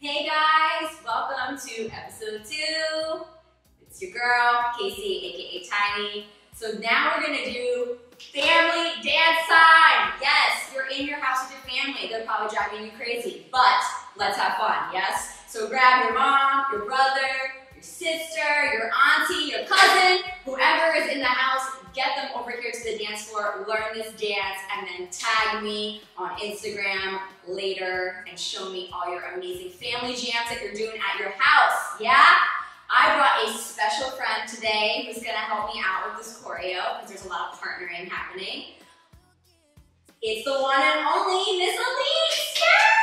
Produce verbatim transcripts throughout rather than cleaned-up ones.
Hey guys, welcome to episode two. It's your girl, Casey, aka Tiny. So now we're gonna do family dance time. Yes, you're in your house with your family. They're probably driving you crazy, but let's have fun, yes? So grab your mom, your brother, your sister, your auntie, your cousin, whoever is in the house, get them over here to the dance floor, learn this dance, and then tag me on Instagram later and show me all your amazing family jams that you're doing at your house, yeah? I brought a special friend today who's gonna help me out with this choreo because there's a lot of partnering happening. It's the one and only Miss Elise!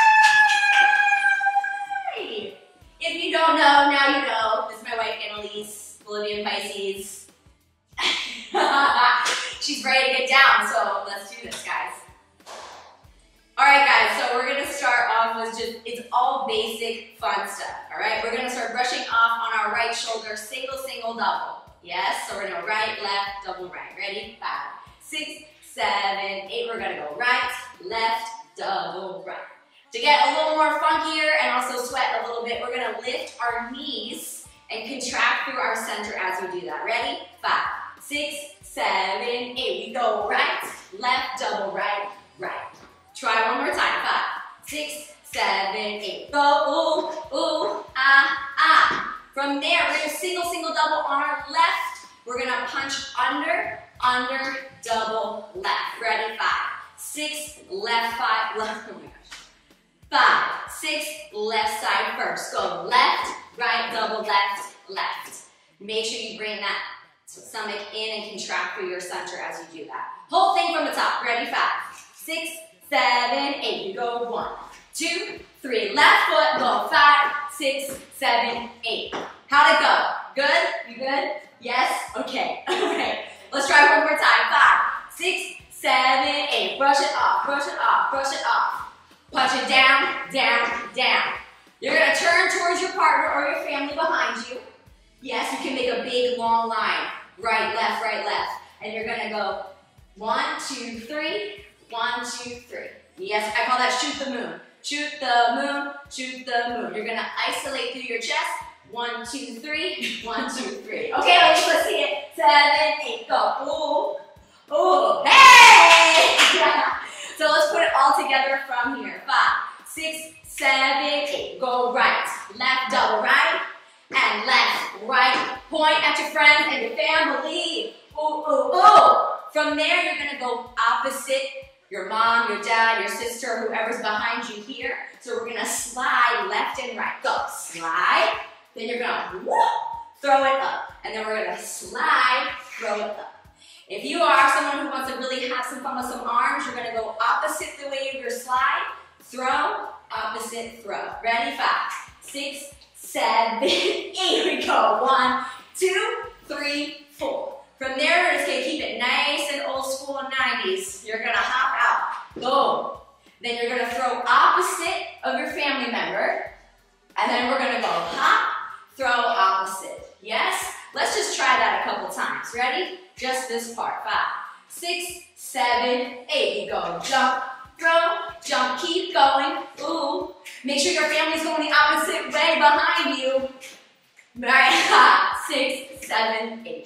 Yay! If you don't know, now you know. This is my wife, Annalise, Bolivian Pisces. She's ready to get down, so let's do this, guys. All right, guys, so we're gonna start off with just, it's all basic fun stuff, all right? We're gonna start brushing off on our right shoulder, single, single, double. Yes, so we're gonna right, left, double, right. Ready? Five, six, seven, eight. We're gonna go right, left, double, right. To get a little more funkier and also sweat a little bit, we're gonna lift our knees and contract through our center as we do that. Ready? Five, six, seven, eight. We go right, left, double, right, right. Try one more time. Five, six, seven, eight. Go, ooh, ooh, ah, ah. From there, we're gonna single, single, double on our left. We're gonna punch under, under, double, left. Ready? Five, six, left, five, left. Oh my gosh. Five, six, left side first. Go left, right, double, left, left. Make sure you bring that stomach in and contract through your center as you do that. Whole thing from the top. Ready? Five, six, seven, eight. You go one, two, three. Left foot. Go five, six, seven, eight. How'd it go? Good? You good? Yes? Okay. Okay. Let's try one more time. Five, six, seven, eight. Brush it off. Brush it off. Brush it off. Punch it down, down, down. You're gonna turn towards your partner or your family behind you. Yes, you can make a big long line. Right, left, right, left. And you're gonna go one, two, three, one, two, three. Yes, I call that shoot the moon. Shoot the moon, shoot the moon. You're gonna isolate through your chest. One, two, three, one, two, three. Okay, let's, let's see it. Seven, eight, go. Ooh, ooh, hey! So let's put it all together from here. Five, six, seven, eight. Go right, left, double, right, and left, right. Point at your friends and your family. Ooh, ooh, ooh. From there, you're gonna go opposite your mom, your dad, your sister, whoever's behind you here. So we're gonna slide left and right. Go, slide. Then you're gonna whoop, throw it up. And then we're gonna slide, throw it up. If you are someone who wants to really have some fun with some arms, you're gonna go opposite the way of your slide. Throw, opposite, throw. Ready? Five, six, seven, eight. We go. One, two, three, four. From there, we're just gonna keep it nice and old school nineties. You're gonna hop out. Boom. Then you're gonna throw opposite of your family member. And then we're gonna go hop, throw, opposite. Yes? Let's just try that a couple times. Ready? Just this part. Five, six, seven, eight. You go jump, throw, jump, keep going. Ooh. Make sure your family's going the opposite way behind you. All right, five, six, seven, eight.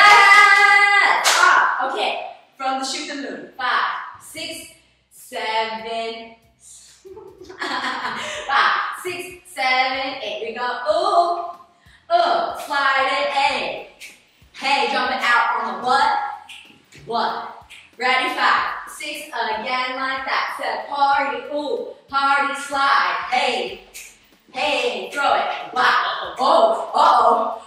Yes! Ah, okay. From the shoot the moon. Five, six, seven, five, six, seven, eight. We go, ooh, ooh, slide it, hey. Hey, jump it out on the what? What? Ready? Five, six, again like that. Set, party, ooh, party, slide, hey. Hey, throw it. Wow. Oh, uh-oh.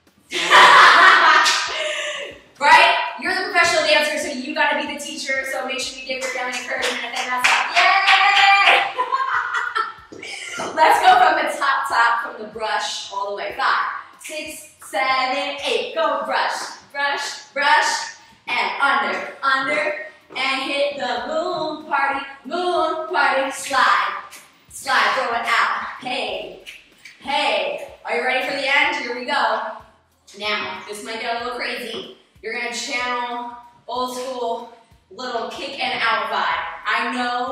Right? You're the professional dancer, so you gotta be the teacher, so make sure you give your family encouragement if they mess up. Yay! Let's go from the top, top, from the brush all the way. Five, six, seven, eight. Go brush, brush, brush, and under, under, and hit the moon party, moon party, slide. Slide, throw it out. Hey, hey. Are you ready for the end? Here we go. Now, this might get a little crazy. You're gonna channel old school little kick and out vibe. I know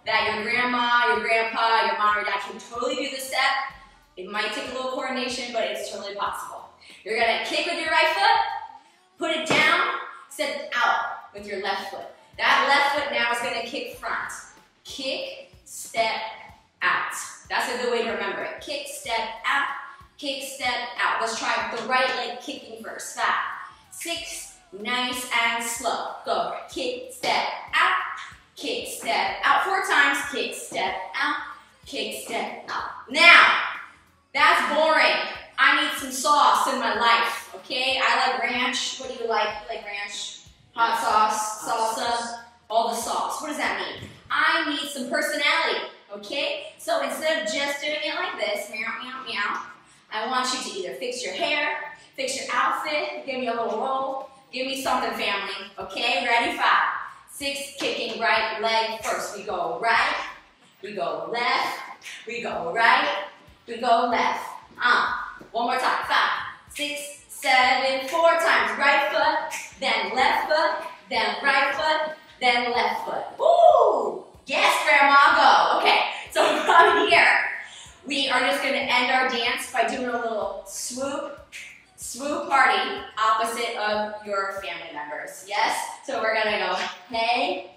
that your grandma, your grandpa, your mom, or dad can totally do this step. It might take a little coordination, but it's totally possible. You're gonna kick with your right foot, put it down, step out with your left foot. That left foot now is gonna kick front. Kick, step, out. That's a good way to remember it. Kick, step, out, kick, step, out. Let's try the right leg kicking first. Five, six, nice and slow. Go, kick, step, out, kick, step, out. Four times, kick, step, out, kick, step, out. Now, that's boring. I need some sauce in my life, okay? I like ranch. What do you like? You like ranch? Hot sauce, salsa, all the sauce. What does that mean? I need some personality, okay? So instead of just doing it like this, meow, meow, meow, I want you to either fix your hair, fix your outfit, give me a little roll, give me something, family, okay? Ready? Five, six, kicking right leg first. We go right, we go left, we go right, we go left. Uh, one more time. Five, six, seven, four times. Right foot, then left foot, then right foot, then left foot. Woo! Yes, Grandma, go. Okay, so from here, we are just gonna end our dance by doing a little swoop, swoop party opposite of your family members. Yes? So we're gonna go hey,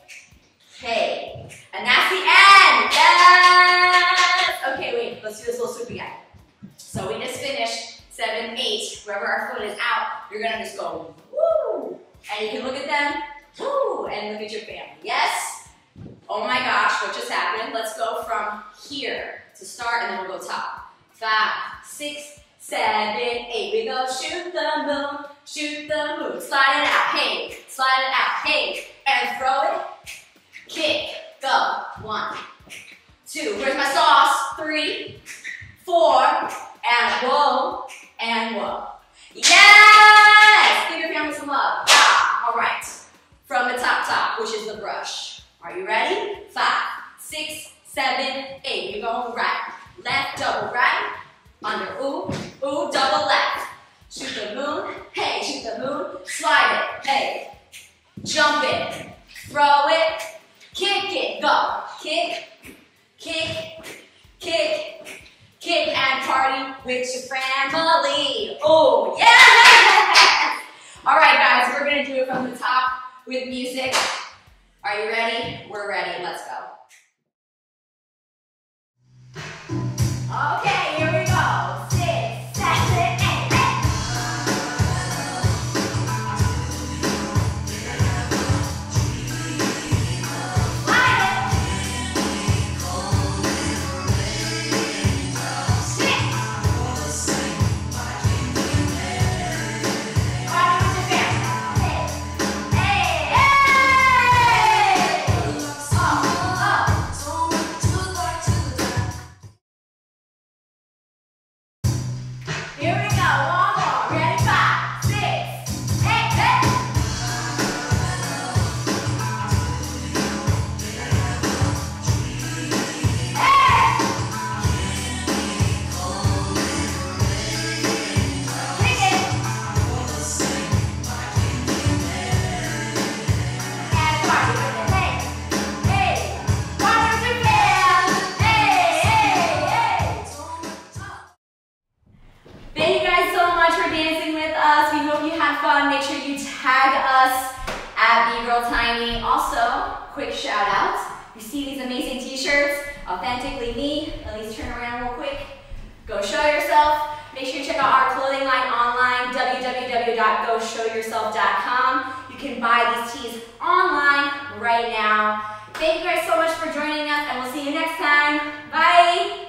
hey. And that's the end. Yes! Okay, wait, let's do this little swoop again. So we just finished seven, eight. Wherever our foot is out, you're gonna just go woo. And you can look at them, woo, and look at your family. Yes? Oh my gosh, what just happened? Let's go from here to start, and then we'll go top. Five, six, seven, eight. We go shoot the moon, shoot the moon. Slide it out, hey, slide it out, hey, and throw it. Kick, go. One, two. Where's my sauce? Three, four, and whoa, and whoa. Yes! Give your family some love. Ah, all right. From the top top, which is the brush. Are you ready? Five, six, seven, eight. You're going right, left, double right, under, ooh, ooh, double left. Shoot the moon, hey, shoot the moon, slide it, hey. Jump it, throw it, kick it, go. Kick, kick, kick, kick, and party with your family. Oh, yes! All right, guys, we're gonna do it from the top with music. Are you ready? We're ready. Let's go. Okay, here we go. Six, seven, eight, eight. Slide it. Six. Party with your family. Hey, hey, hey. Up, up. Here we go, one more. Ready? Five, six, eight, eight. Hey! Kick it. And party with it. Hey, hey. Party with your fam. Hey, hey, hey. Thank you guys so much for dancing with us. We hope you had fun. Make sure you tag us at BGirlTiny. Also, quick shout out. You see these amazing t-shirts? Authentically me. At least turn around real quick. Go show yourself. Make sure you check out our clothing line online, w w w dot go show yourself dot com. You can buy these tees online right now. Thank you guys so much for joining us, and we'll see you next time. Bye.